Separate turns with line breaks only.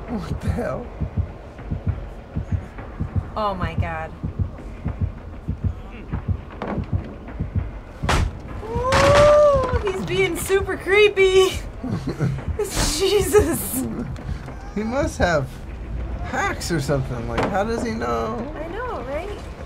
What the hell?
Oh my god. Ooh, he's being super creepy. Jesus.
He must have hacks or something. Like, how does he know?
I know, right?